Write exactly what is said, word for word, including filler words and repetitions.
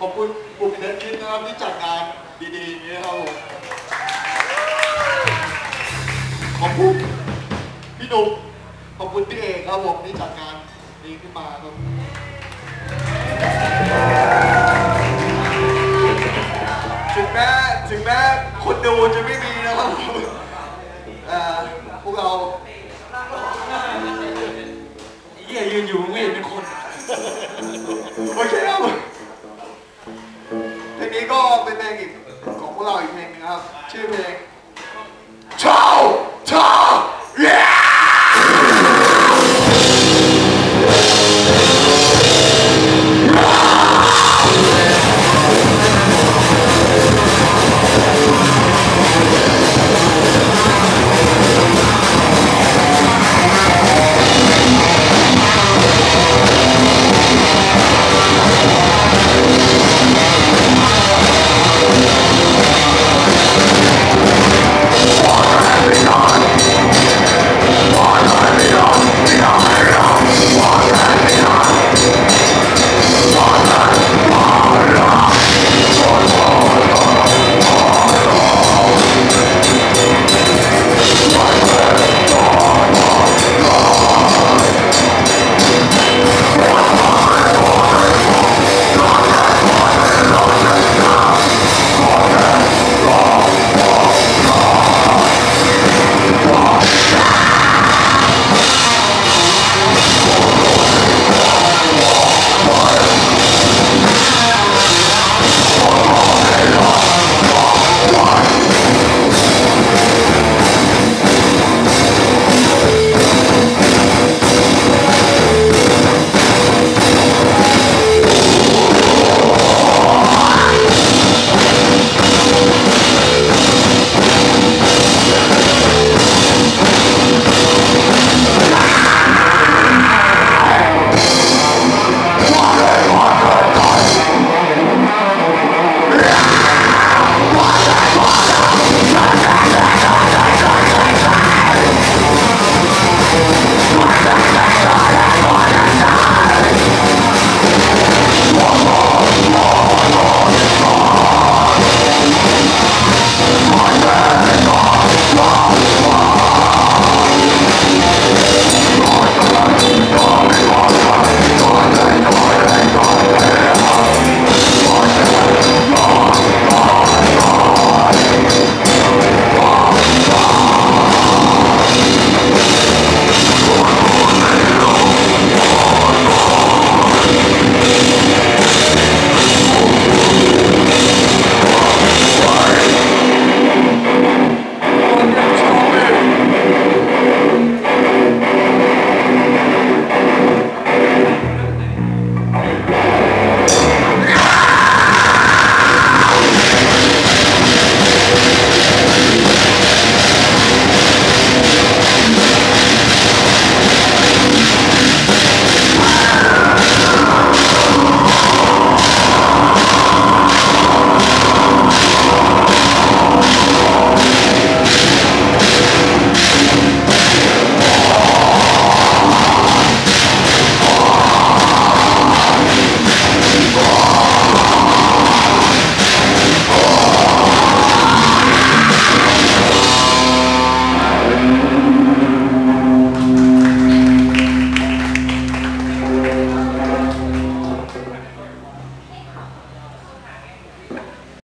อบคุณบุคคลคิดนะครับที่จัดงานดีๆนี้นะครับผมขอบคุณพี่หนุ่มขอบคุณพี่เอกครับผมที่จัดงานนี้ขึ้นมาครับถึงแม้ถึงแม้คนดูจะไม่มีนะครับพวกเราเหี้ยยืนอยู่ไม่เห็นเป็นคนโอเคครับเพลงนี้ก็เป็นเพลงอีกของพวกเราอีกเพลงนึงครับชื่อเพลงชาวชาวเย้